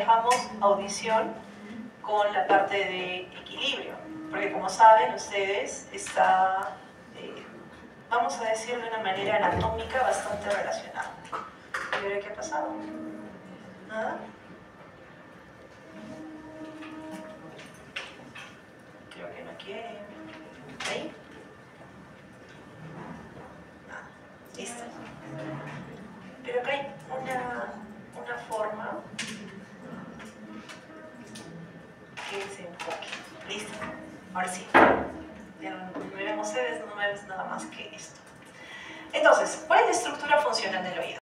manejamos audición con la parte de equilibrio, porque como saben ustedes, está, vamos a decir de una manera anatómica bastante relacionada. ¿Y ahora qué ha pasado? ¿Nada? Creo que no quiere. ¿Ahí? Nada. Listo. Pero acá hay una forma que se enfoque. Listo. Ahora sí. Ya no me ven ustedes, no me ven nada más que esto. Entonces, ¿cuál es la estructura funcional del oído?